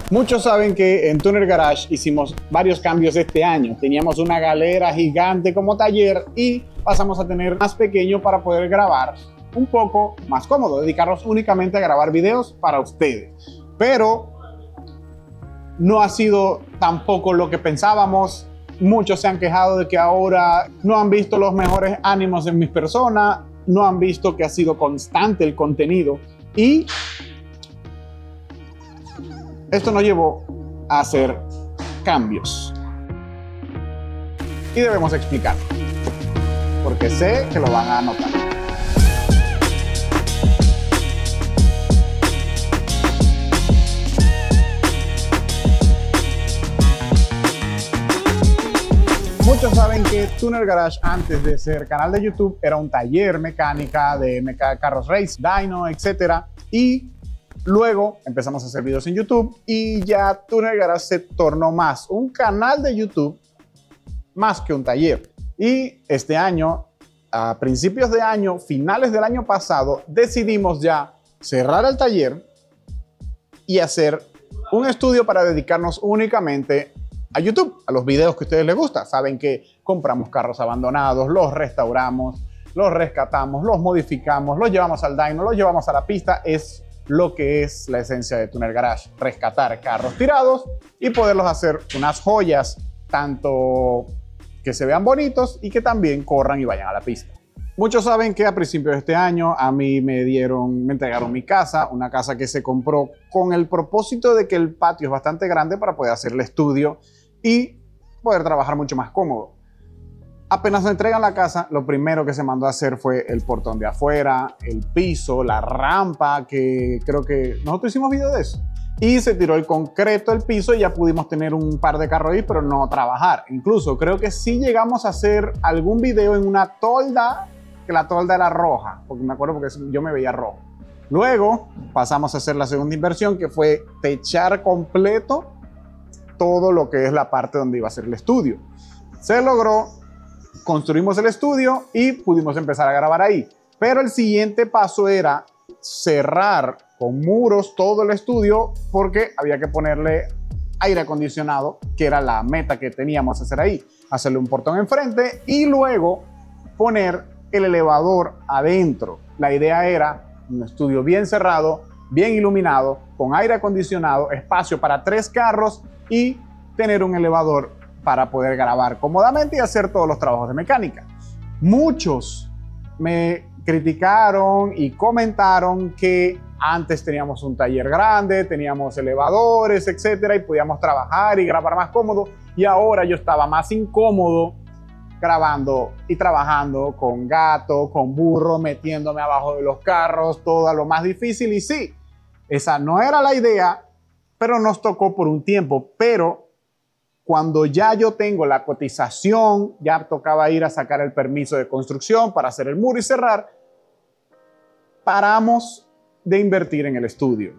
Muchos saben que en Tuner Garage hicimos varios cambios este año. Teníamos una galera gigante como taller y pasamos a tener más pequeño para poder grabar un poco más cómodo, dedicarnos únicamente a grabar videos para ustedes. Pero no ha sido tampoco lo que pensábamos. Muchos se han quejado de que ahora no han visto los mejores ánimos en mis personas, no han visto que ha sido constante el contenido y esto nos llevó a hacer cambios. Y debemos explicar, porque sé que lo van a notar. Muchos saben que Tuner Garage, antes de ser canal de YouTube, era un taller mecánica de carros race, dyno, etc. Y luego empezamos a hacer videos en YouTube y ya Tuner Garage se tornó más un canal de YouTube más que un taller. Y este año, a principios de año, finales del año pasado, decidimos ya cerrar el taller y hacer un estudio para dedicarnos únicamente a YouTube, a los videos que a ustedes les gustan. Saben que compramos carros abandonados, los restauramos, los rescatamos, los modificamos, los llevamos al dyno, los llevamos a la pista. Es lo que es la esencia de Tuner Garage, rescatar carros tirados y poderlos hacer unas joyas, tanto que se vean bonitos y que también corran y vayan a la pista. Muchos saben que a principios de este año a mí me entregaron mi casa, una casa que se compró con el propósito de que el patio es bastante grande para poder hacer el estudio y poder trabajar mucho más cómodo. Apenas me entregan la casa, lo primero que se mandó a hacer fue el portón de afuera, el piso, la rampa, que creo que nosotros hicimos video de eso. Y se tiró el concreto, el piso, y ya pudimos tener un par de carros ahí, pero no trabajar. Incluso creo que sí llegamos a hacer algún video en una tolda, que la tolda era roja, porque me acuerdo porque yo me veía rojo. Luego pasamos a hacer la segunda inversión, que fue techar completo todo lo que es la parte donde iba a ser el estudio. Se logró. Construimos el estudio y pudimos empezar a grabar ahí. Pero el siguiente paso era cerrar con muros todo el estudio porque había que ponerle aire acondicionado, que era la meta que teníamos hacer ahí. Hacerle un portón enfrente y luego poner el elevador adentro. La idea era un estudio bien cerrado, bien iluminado, con aire acondicionado, espacio para 3 carros y tener un elevador para poder grabar cómodamente y hacer todos los trabajos de mecánica. Muchos me criticaron y comentaron que antes teníamos un taller grande, teníamos elevadores, etcétera, y podíamos trabajar y grabar más cómodo, y ahora yo estaba más incómodo grabando y trabajando con gato, con burro, metiéndome abajo de los carros, todo lo más difícil. Y sí, esa no era la idea, pero nos tocó por un tiempo. Pero cuando ya yo tengo la cotización, ya tocaba ir a sacar el permiso de construcción para hacer el muro y cerrar, paramos de invertir en el estudio.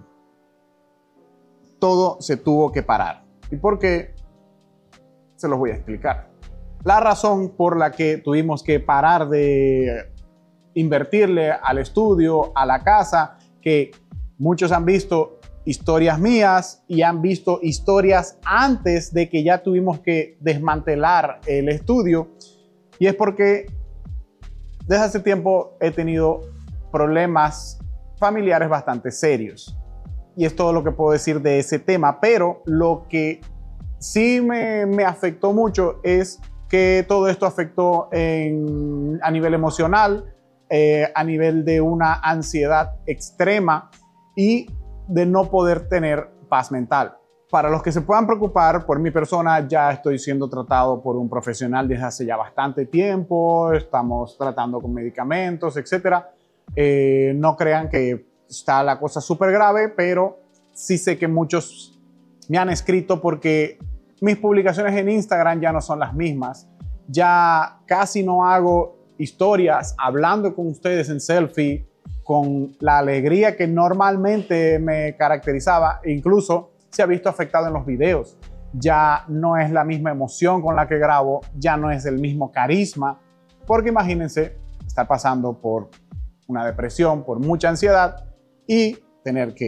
Todo se tuvo que parar. ¿Y por qué? Se los voy a explicar. La razón por la que tuvimos que parar de invertirle al estudio, a la casa, que muchos han visto historias mías y han visto historias antes de que ya tuvimos que desmantelar el estudio, y es porque desde hace tiempo he tenido problemas familiares bastante serios y es todo lo que puedo decir de ese tema. Pero lo que sí me afectó mucho es que todo esto afectó a nivel emocional, a nivel de una ansiedad extrema y de no poder tener paz mental. Para los que se puedan preocupar por mi persona, ya estoy siendo tratado por un profesional desde hace ya bastante tiempo, estamos tratando con medicamentos, etc. No crean que está la cosa súper grave, pero sí sé que muchos me han escrito porque mis publicaciones en Instagram ya no son las mismas. Ya casi no hago historias hablando con ustedes en selfie, con la alegría que normalmente me caracterizaba. Incluso se ha visto afectado en los videos. Ya no es la misma emoción con la que grabo, ya no es el mismo carisma, porque imagínense estar pasando por una depresión, por mucha ansiedad y tener que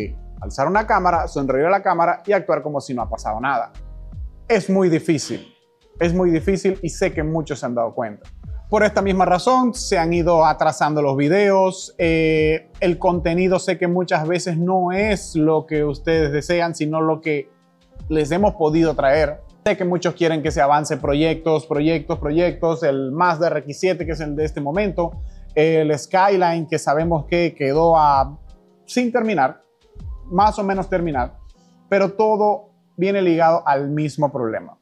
alzar una cámara, sonreír a la cámara y actuar como si no ha pasado nada. Es muy difícil y sé que muchos se han dado cuenta. Por esta misma razón se han ido atrasando los videos, el contenido sé que muchas veces no es lo que ustedes desean, sino lo que les hemos podido traer. Sé que muchos quieren que se avance proyectos, el Mazda RX-7 que es el de este momento, el Skyline que sabemos que quedó sin terminar, más o menos terminar, pero todo viene ligado al mismo problema.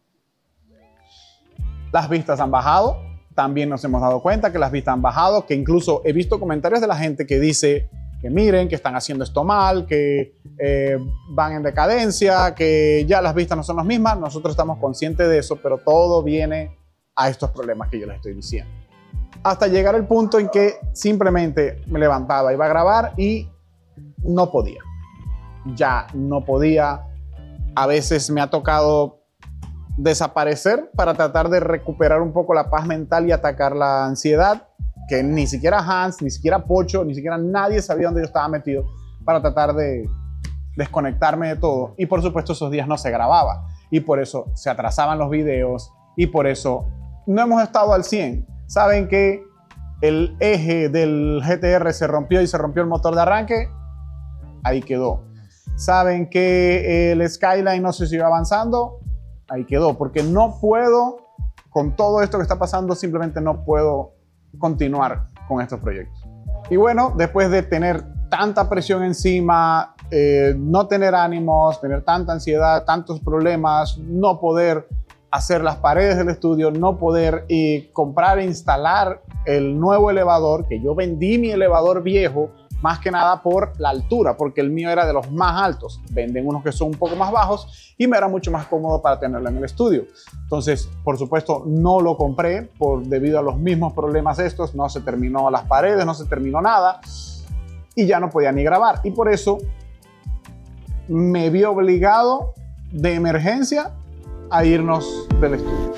Las vistas han bajado. También nos hemos dado cuenta que las vistas han bajado, que incluso he visto comentarios de la gente que dice que miren, que están haciendo esto mal, que van en decadencia, que ya las vistas no son las mismas. Nosotros estamos conscientes de eso, pero todo viene a estos problemas que yo les estoy diciendo. Hasta llegar al punto en que simplemente me levantaba, iba a grabar y no podía. Ya no podía. A veces me ha tocado desaparecer para tratar de recuperar un poco la paz mental y atacar la ansiedad, que ni siquiera Hans, ni siquiera Pocho, ni siquiera nadie sabía dónde yo estaba metido, para tratar de desconectarme de todo. Y por supuesto esos días no se grababa y por eso se atrasaban los videos y por eso no hemos estado al 100. Saben que el eje del GTR se rompió y se rompió el motor de arranque, ahí quedó. Saben que el Skyline no se siguió avanzando, ahí quedó, porque no puedo, con todo esto que está pasando, simplemente no puedo continuar con estos proyectos. Y bueno, después de tener tanta presión encima, no tener ánimos, tener tanta ansiedad, tantos problemas, no poder hacer las paredes del estudio, no poder comprar e instalar el nuevo elevador, que yo vendí mi elevador viejo, más que nada por la altura, porque el mío era de los más altos. Venden unos que son un poco más bajos y me era mucho más cómodo para tenerlo en el estudio. Entonces, por supuesto, no lo compré debido a los mismos problemas estos. No se terminó las paredes, no se terminó nada y ya no podía ni grabar. Y por eso me vi obligado de emergencia a irnos del estudio.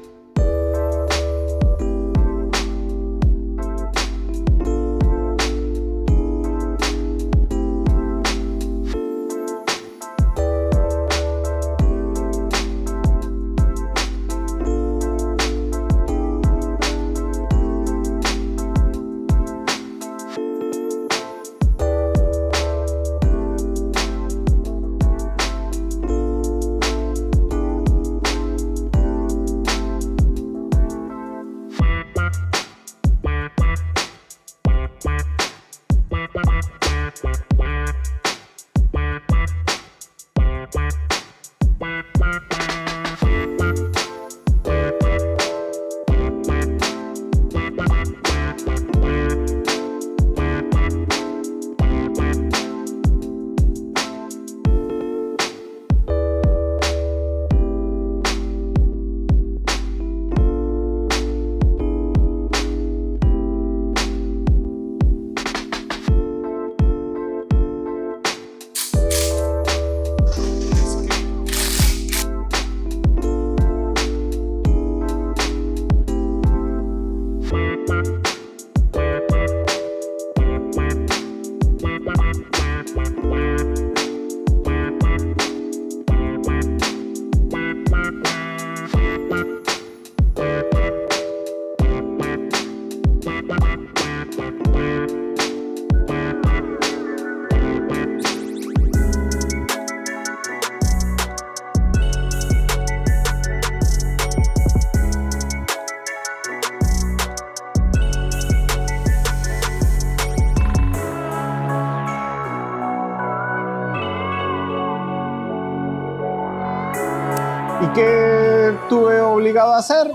¿Y qué estuve obligado a hacer?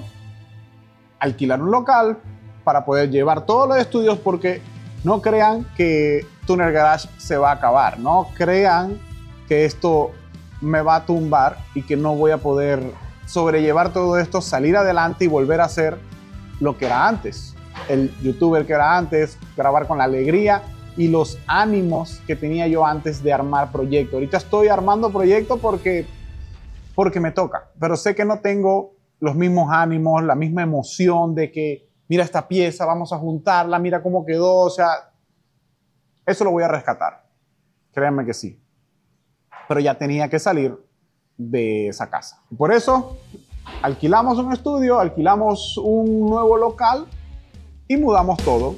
Alquilar un local para poder llevar todos los estudios, porque no crean que Tuner Garage se va a acabar, no crean que esto me va a tumbar y que no voy a poder sobrellevar todo esto, salir adelante y volver a ser lo que era antes, el youtuber que era antes, grabar con la alegría y los ánimos que tenía yo antes de armar proyectos. Ahorita estoy armando proyectos porque me toca, pero sé que no tengo los mismos ánimos, la misma emoción de que mira esta pieza, vamos a juntarla, mira cómo quedó, o sea, eso lo voy a rescatar, créanme que sí. pero ya tenía que salir de esa casa. Por eso alquilamos un estudio, alquilamos un nuevo local y mudamos todo.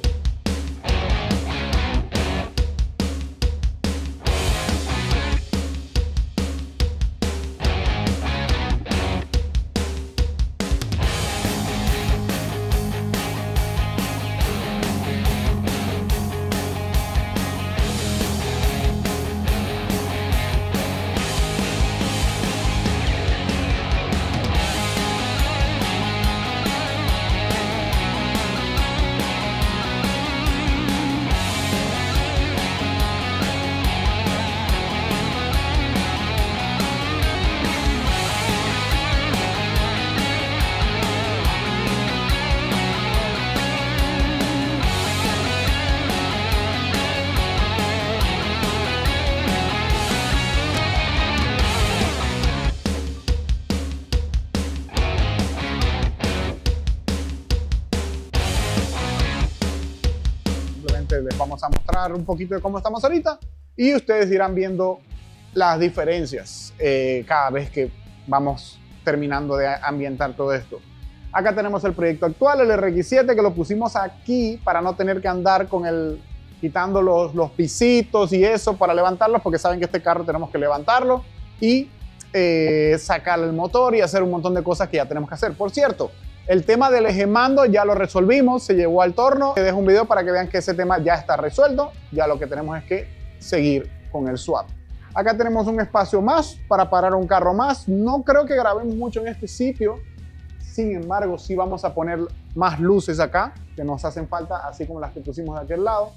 Les vamos a mostrar un poquito de cómo estamos ahorita y ustedes irán viendo las diferencias cada vez que vamos terminando de ambientar todo esto. Acá tenemos el proyecto actual, el RX7, que lo pusimos aquí para no tener que andar con quitando los pisitos y eso para levantarlos, porque saben que este carro tenemos que levantarlo y sacar el motor y hacer un montón de cosas que ya tenemos que hacer. Por cierto, el tema del eje mando ya lo resolvimos, se llevó al torno. Les dejo un video para que vean que ese tema ya está resuelto. Ya lo que tenemos es que seguir con el swap. Acá tenemos un espacio más para parar un carro más. No creo que grabemos mucho en este sitio. Sin embargo, sí vamos a poner más luces acá, que nos hacen falta, así como las que pusimos de aquel lado.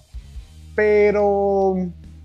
Pero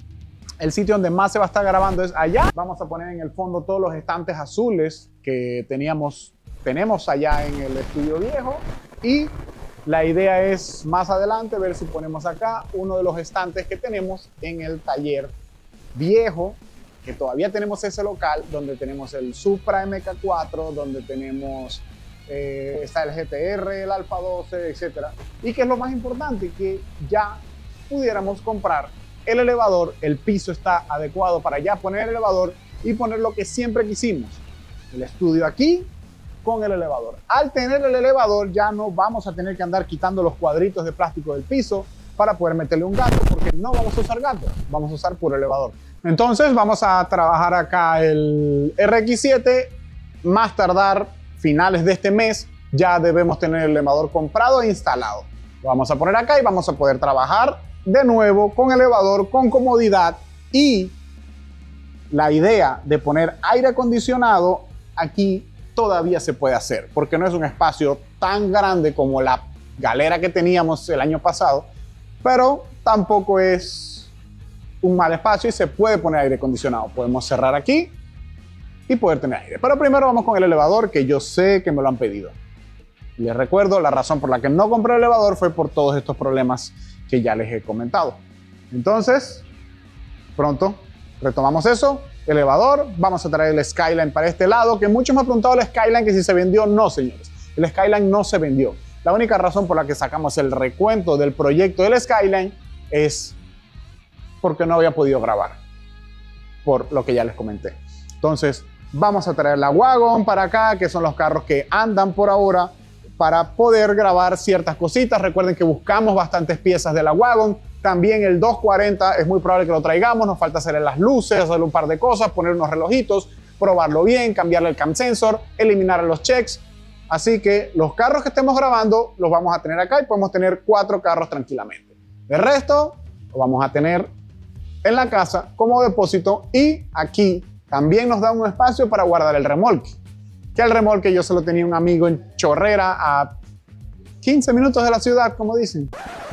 el sitio donde más se va a estar grabando es allá. Vamos a poner en el fondo todos los estantes azules que tenemos allá en el estudio viejo, y la idea es más adelante ver si ponemos acá uno de los estantes que tenemos en el taller viejo, que todavía tenemos ese local donde tenemos el Supra MK4, donde tenemos está el GTR, el Alfa 12, etcétera, y que es lo más importante, que ya pudiéramos comprar el elevador. El piso está adecuado para ya poner el elevador y poner lo que siempre quisimos, el estudio aquí con el elevador. Al tener el elevador ya no vamos a tener que andar quitando los cuadritos de plástico del piso para poder meterle un gato, porque no vamos a usar gato, vamos a usar puro elevador. Entonces vamos a trabajar acá el RX7, más tardar finales de este mes ya debemos tener el elevador comprado e instalado. Lo vamos a poner acá y vamos a poder trabajar de nuevo con elevador, con comodidad, y la idea de poner aire acondicionado aquí todavía se puede hacer, porque no es un espacio tan grande como la galera que teníamos el año pasado, pero tampoco es un mal espacio y se puede poner aire acondicionado. Podemos cerrar aquí y poder tener aire. Pero primero vamos con el elevador, que yo sé que me lo han pedido. Les recuerdo, la razón por la que no compré el elevador fue por todos estos problemas que ya les he comentado. Entonces, pronto retomamos eso. Elevador, vamos a traer el Skyline para este lado, que muchos me han preguntado el Skyline que si se vendió. No, señores, el Skyline no se vendió. La única razón por la que sacamos el recuento del proyecto del Skyline es porque no había podido grabar, por lo que ya les comenté. Entonces vamos a traer la Wagon para acá, que son los carros que andan por ahora, para poder grabar ciertas cositas. Recuerden que buscamos bastantes piezas de la Wagon. También el 240 es muy probable que lo traigamos. Nos falta hacerle las luces, hacerle un par de cosas, poner unos relojitos, probarlo bien, cambiarle el cam sensor, eliminar los checks. Así que los carros que estemos grabando los vamos a tener acá y podemos tener 4 carros tranquilamente. El resto lo vamos a tener en la casa como depósito, y aquí también nos da un espacio para guardar el remolque. Que el remolque yo se lo tenía un amigo en Chorrera, a 15 minutos de la ciudad, como dicen.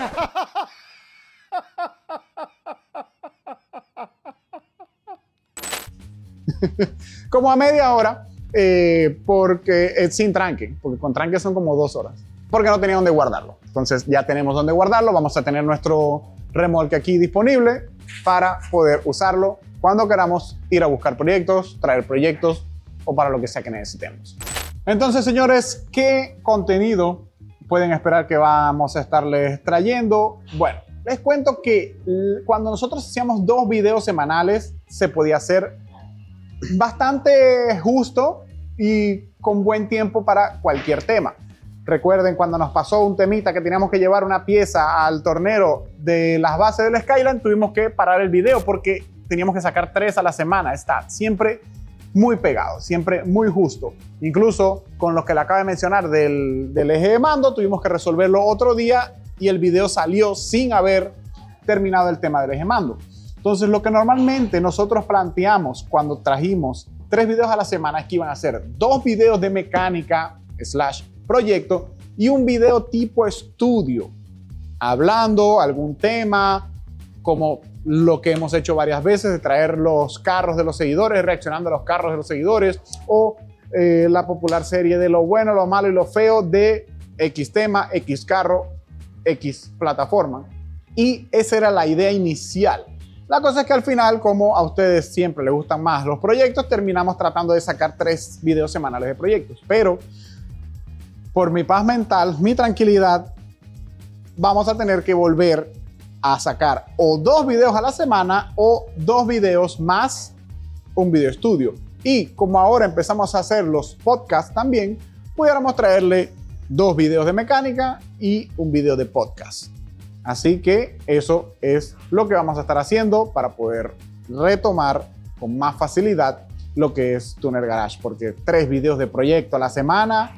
Como a media hora, porque sin tranque, porque con tranque son como 2 horas, porque no tenía dónde guardarlo. Entonces ya tenemos dónde guardarlo. Vamos a tener nuestro remolque aquí disponible para poder usarlo cuando queramos ir a buscar proyectos, traer proyectos o para lo que sea que necesitemos. Entonces, señores, ¿qué contenido pueden esperar que vamos a estarles trayendo? Bueno, les cuento que cuando nosotros hacíamos 2 videos semanales se podía hacer bastante justo y con buen tiempo para cualquier tema. Recuerden cuando nos pasó un temita que teníamos que llevar una pieza al tornero de las bases del Skyline, tuvimos que parar el video porque teníamos que sacar 3 a la semana. Está siempre muy pegado, siempre muy justo. Incluso con lo que le acabo de mencionar del eje de mando, tuvimos que resolverlo otro día y el video salió sin haber terminado el tema del eje de mando. Entonces, lo que normalmente nosotros planteamos cuando trajimos 3 videos a la semana es que iban a ser 2 videos de mecánica / proyecto y un video tipo estudio, hablando algún tema, como lo que hemos hecho varias veces, de traer los carros de los seguidores, reaccionando a los carros de los seguidores, o la popular serie de lo bueno, lo malo y lo feo de X tema, X carro, X plataforma. Y esa era la idea inicial. La cosa es que al final, como a ustedes siempre les gustan más los proyectos, terminamos tratando de sacar 3 videos semanales de proyectos. Pero por mi paz mental, mi tranquilidad, vamos a tener que volver a sacar o 2 videos a la semana o 2 videos más un video estudio. Y como ahora empezamos a hacer los podcasts también, pudiéramos traerle 2 videos de mecánica y un video de podcast. Así que eso es lo que vamos a estar haciendo para poder retomar con más facilidad lo que es Tuner Garage, porque 3 videos de proyecto a la semana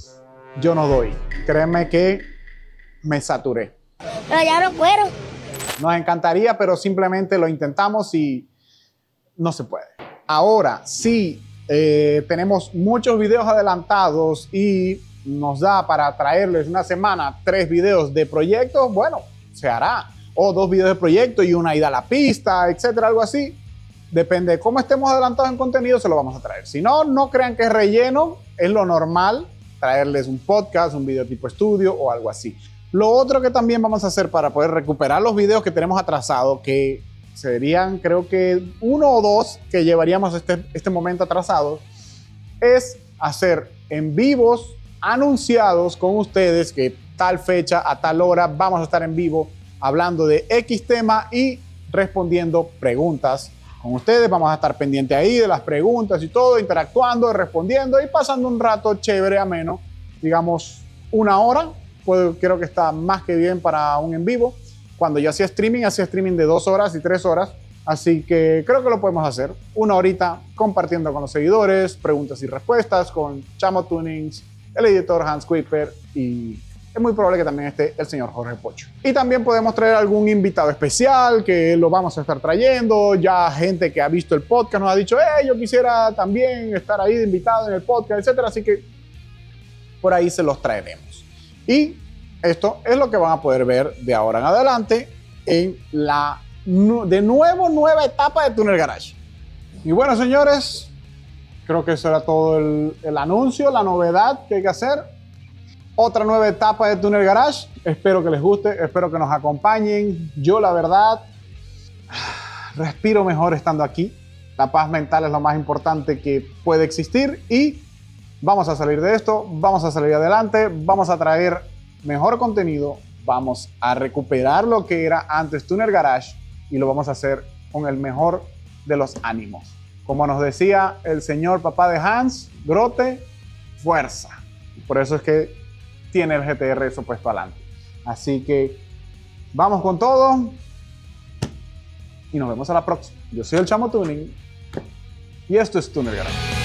yo no doy. Créeme que me saturé. Pero ya no puedo. Nos encantaría, pero simplemente lo intentamos y no se puede. Ahora, sí, tenemos muchos videos adelantados y nos da para traerles una semana 3 videos de proyectos, bueno, se hará. O 2 videos de proyecto y una ida a la pista, etcétera, algo así. Depende de cómo estemos adelantados en contenido, se lo vamos a traer. Si no, no crean que es relleno, es lo normal traerles un podcast, un video tipo estudio o algo así. Lo otro que también vamos a hacer para poder recuperar los videos que tenemos atrasados, que serían creo que 1 o 2 que llevaríamos este momento atrasados, es hacer en vivos anunciados con ustedes que tal fecha, a tal hora, vamos a estar en vivo hablando de X tema y respondiendo preguntas con ustedes. Vamos a estar pendientes ahí de las preguntas y todo, interactuando, respondiendo y pasando un rato chévere, ameno, digamos 1 hora. Pues creo que está más que bien para un en vivo. Cuando yo hacía streaming de 2 horas y 3 horas. Así que creo que lo podemos hacer. 1 horita compartiendo con los seguidores, preguntas y respuestas con Chamo Tunings, el editor Hans Kuiper y es muy probable que también esté el señor Jorge Pocho. Y también podemos traer algún invitado especial que lo vamos a estar trayendo. Ya gente que ha visto el podcast nos ha dicho, yo quisiera también estar ahí de invitado en el podcast, etcétera. Así que por ahí se los traeremos. Y esto es lo que van a poder ver de ahora en adelante en la nueva etapa de Tuner Garage. Y bueno, señores, creo que eso era todo el anuncio, la novedad que hay que hacer. Otra nueva etapa de Tuner Garage. Espero que les guste, espero que nos acompañen. Yo, la verdad, respiro mejor estando aquí. La paz mental es lo más importante que puede existir y vamos a salir de esto, vamos a salir adelante, vamos a traer mejor contenido, vamos a recuperar lo que era antes Tuner Garage y lo vamos a hacer con el mejor de los ánimos. Como nos decía el señor papá de Hans, Grote, fuerza. Por eso es que tiene el GTR eso puesto adelante. Así que vamos con todo y nos vemos a la próxima. Yo soy el Chamo Tuning y esto es Tuner Garage.